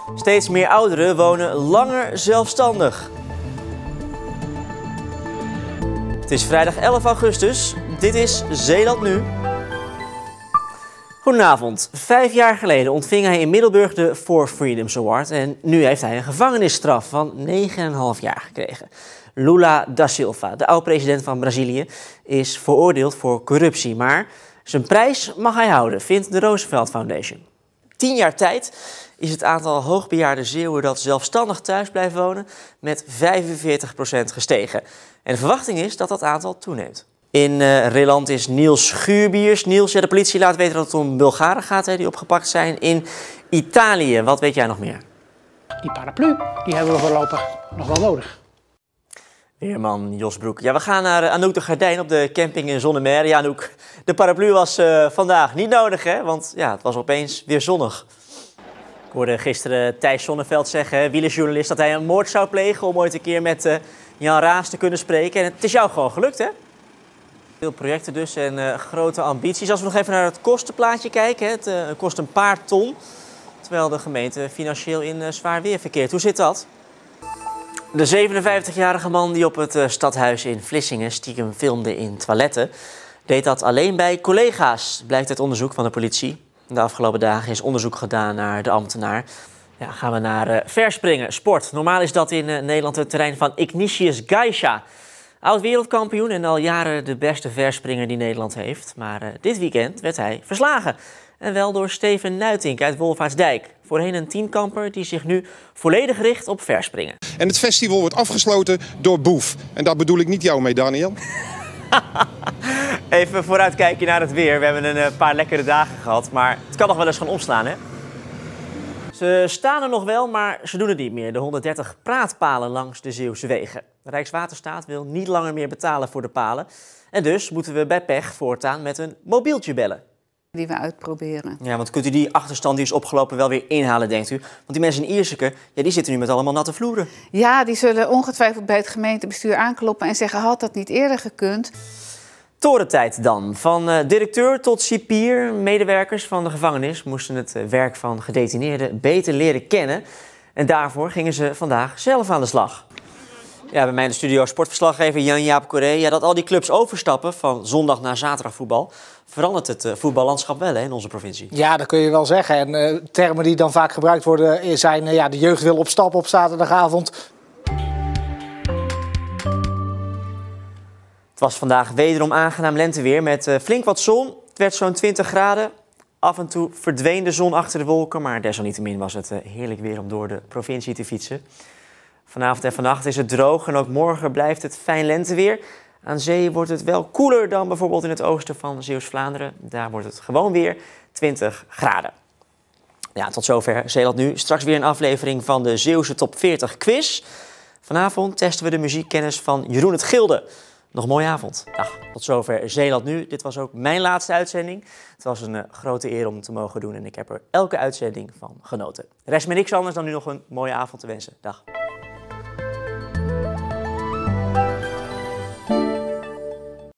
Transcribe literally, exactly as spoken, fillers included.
Steeds meer ouderen wonen langer zelfstandig. Het is vrijdag elf augustus. Dit is Zeeland Nu. Goedenavond. Vijf jaar geleden ontving hij in Middelburg de For Freedoms Award. En nu heeft hij een gevangenisstraf van negen komma vijf jaar gekregen. Lula da Silva, de oud-president van Brazilië, is veroordeeld voor corruptie. Maar zijn prijs mag hij houden, vindt de Roosevelt Foundation. Tien jaar tijd is het aantal hoogbejaarde Zeeuwen dat zelfstandig thuis blijft wonen met vijfenveertig procent gestegen. En de verwachting is dat dat aantal toeneemt. In uh, Reland is Niels Schuurbiers. Niels, ja, de politie laat weten dat het om Bulgaren gaat hè, die opgepakt zijn in Italië. Wat weet jij nog meer? Die paraplu, die hebben we voorlopig nog wel nodig. Weerman Jos Broek. Ja, we gaan naar uh, Anouk de Gardijn op de camping in Zonnemer. Ja, Anouk, de paraplu was uh, vandaag niet nodig, hè? Want ja, het was opeens weer zonnig. Ik hoorde gisteren Thijs Sonneveld zeggen, wielerjournalist, dat hij een moord zou plegen om ooit een keer met uh, Jan Raas te kunnen spreken. En het is jou gewoon gelukt, hè? Veel projecten dus en uh, grote ambities. Als we nog even naar het kostenplaatje kijken, hè, het uh, kost een paar ton, terwijl de gemeente financieel in uh, zwaar weer verkeert. Hoe zit dat? De zevenenvijftigjarige man die op het uh, stadhuis in Vlissingen stiekem filmde in toiletten, deed dat alleen bij collega's, blijkt uit onderzoek van de politie. De afgelopen dagen is onderzoek gedaan naar de ambtenaar. Ja, gaan we naar uh, verspringen, sport. Normaal is dat in uh, Nederland het terrein van Ignatius Gaisha. Oud-wereldkampioen en al jaren de beste verspringer die Nederland heeft. Maar uh, dit weekend werd hij verslagen. En wel door Steven Nuitink uit Wolvaartsdijk. Voorheen een tienkamper die zich nu volledig richt op verspringen. En het festival wordt afgesloten door Boef. En daar bedoel ik niet jou mee, Daniel. Even vooruitkijken naar het weer. We hebben een uh, paar lekkere dagen gehad, maar het kan nog wel eens gaan omslaan, hè? Ze staan er nog wel, maar ze doen het niet meer. De honderddertig praatpalen langs de Zeeuwse wegen. Rijkswaterstaat wil niet langer meer betalen voor de palen. En dus moeten we bij pech voortaan met een mobieltje bellen. Die we uitproberen. Ja, want kunt u die achterstand die is opgelopen wel weer inhalen, denkt u? Want die mensen in Ierseke, ja, die zitten nu met allemaal natte vloeren. Ja, die zullen ongetwijfeld bij het gemeentebestuur aankloppen en zeggen, had dat niet eerder gekund? Torentijd dan. Van uh, directeur tot cipier, medewerkers van de gevangenis moesten het uh, werk van gedetineerden beter leren kennen. En daarvoor gingen ze vandaag zelf aan de slag. Ja, bij mij in de studio sportverslaggever Jan-Jaap Corré. Ja, dat al die clubs overstappen van zondag naar zaterdagvoetbal, verandert het uh, voetballandschap wel hè, in onze provincie. Ja, dat kun je wel zeggen. En uh, termen die dan vaak gebruikt worden zijn, uh, ja, de jeugd wil op stap op zaterdagavond. Het was vandaag wederom aangenaam lenteweer met uh, flink wat zon. Het werd zo'n twintig graden. Af en toe verdween de zon achter de wolken, maar desalniettemin was het uh, heerlijk weer om door de provincie te fietsen. Vanavond en vannacht is het droog en ook morgen blijft het fijn lenteweer. Aan zee wordt het wel koeler dan bijvoorbeeld in het oosten van Zeeuws-Vlaanderen. Daar wordt het gewoon weer twintig graden. Ja, tot zover Zeeland Nu. Straks weer een aflevering van de Zeeuwse Top veertig quiz. Vanavond testen we de muziekkennis van Jeroen het Gilde. Nog een mooie avond. Dag. Tot zover Zeeland Nu. Dit was ook mijn laatste uitzending. Het was een uh, grote eer om te mogen doen en ik heb er elke uitzending van genoten. Er rest me niks anders dan nu nog een mooie avond te wensen. Dag.